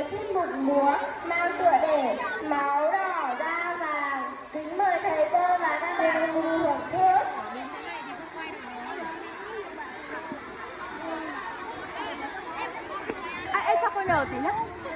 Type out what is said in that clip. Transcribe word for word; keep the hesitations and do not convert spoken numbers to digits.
tiết mục múa mang tựa đề Máu đỏ da vàng. Kính mời thầy cô và các bạn cùng thưởng thức. À, em cho cô nhờ tí nhé.